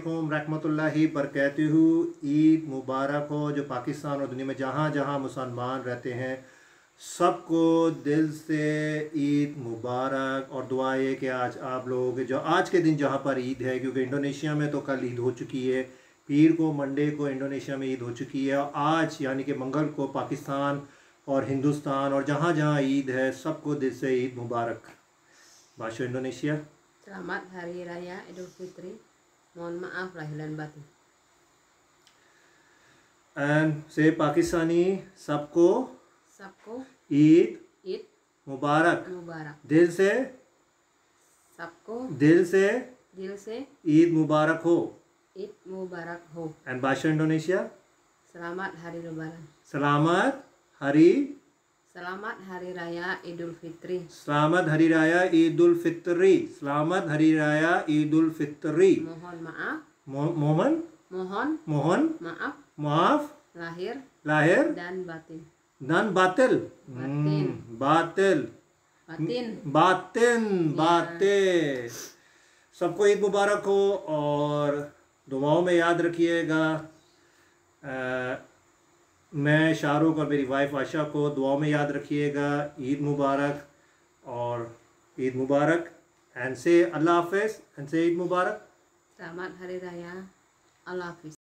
अस्सलामुअलैकुम रहमतुल्लाहि बरकातुहू। ईद मुबारक हो। जो पाकिस्तान और दुनिया में जहाँ जहाँ मुसलमान रहते हैं सबको दिल से ईद मुबारक। और दुआ है कि आज आप लोगों के जो आज के दिन जहाँ पर ईद है, क्योंकि इंडोनेशिया में तो कल ईद हो चुकी है, पीर को मंडे को इंडोनेशिया में ईद हो चुकी है, और आज यानी कि मंगल को पाकिस्तान और हिंदुस्तान और जहाँ जहाँ ईद है सबको दिल से ईद मुबारक। भाषा Indonesia. Selamat Hari Raya Idul Fitri. Mohon maaf lahir dan batin. And से पाकिस्तानी सबको Sabko ईद Id मुबारक। Mubarak. दिल से Sabko दिल से dil se ईद मुबारक हो। Id Mubarak ho. एंड भाषा इंडोनेशिया। Selamat Hari Lebaran. सलामत हरी Selamat Hari Raya Idul Fitri. सलामत हरी राया ईदुल फित्री। सलामत हरी राया ईदुल फित्री। Mohon maaf. मोहन Mohon मोहन maaf माफ lahir लाहिर dan batin. नन बातिल बातिल। बातिल Batin. बातिन बातें। सबको ईद मुबारक हो और दुआओं में याद रखिएगा। मैं शाहरुख और मेरी वाइफ आशा को दुआओं में याद रखिएगा। ईद मुबारक और ईद मुबारक। एंड से अल्लाह हाफिज़ एंड से ईद मुबारक। Selamat Hari Raya. Allah Hafiz.